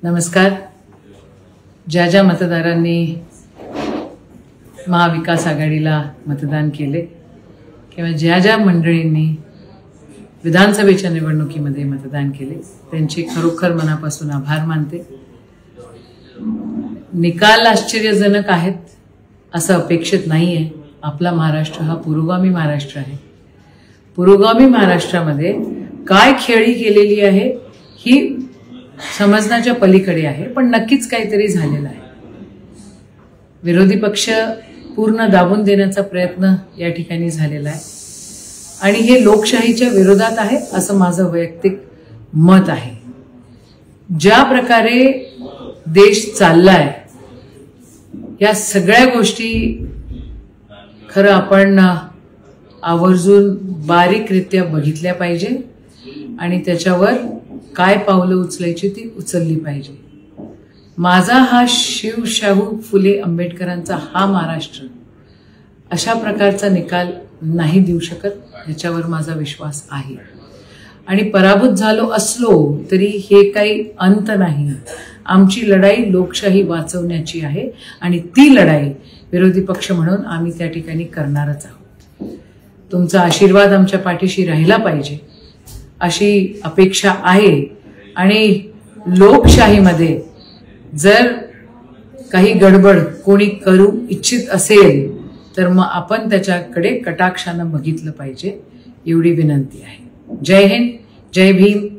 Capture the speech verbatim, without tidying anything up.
नमस्कार. ज्या ज्या मतदारांनी महाविकास आघाडीला मतदान केले किंवा ज्या ज्या मंडळींनी विधानसभेच्या निवडणुकीमध्ये मतदान केले त्यांचे खरोखर मनापासून आभार मानते. निकाल आश्चर्यजनक आहेत असं अपेक्षित नाहीये. आपला महाराष्ट्र हा पुरोगामी महाराष्ट्र आहे. पुरोगामी महाराष्ट्रामध्ये काय खेळी केलेली आहे ही समजण्याच्या पलीकडे आहे, पण नक्कीच काहीतरी झालेलं आहे. विरोधी पक्ष पूर्ण दाबून देण्याचा प्रयत्न या ठिकाणी झालेला आहे आणि हे लोकशाहीच्या विरोधात आहे असं माझं वैयक्तिक मत आहे. ज्या प्रकारे देश चाललाय या सगळ्या गोष्टी खरं आपण आवर्जून बारीकरित्या बघितल्या पाहिजे आणि त्याच्यावर काय पावलं उचलायची ती उचलली पाहिजे. माझा हा शिव शाहू फुले आंबेडकरांचा हा महाराष्ट्र अशा प्रकारचा निकाल नाही देऊ शकत याच्यावर माझा विश्वास आहे. आणि पराभूत झालो असलो तरी हे काही अंत नाही. आमची लढाई लोकशाही वाचवण्याची आहे आणि ती लढाई विरोधी पक्ष म्हणून आम्ही त्या ठिकाणी करणारच आहोत. तुमचा आशीर्वाद आमच्या पाठीशी राहिला पाहिजे अशी अपेक्षा आहे. आणि लोकशाहीमध्ये जर काही गडबड कोणी करू इच्छित असेल तर मग आपण त्याच्याकडे कटाक्षानं बघितलं पाहिजे एवढी विनंती आहे. जय हिंद, जय भीम.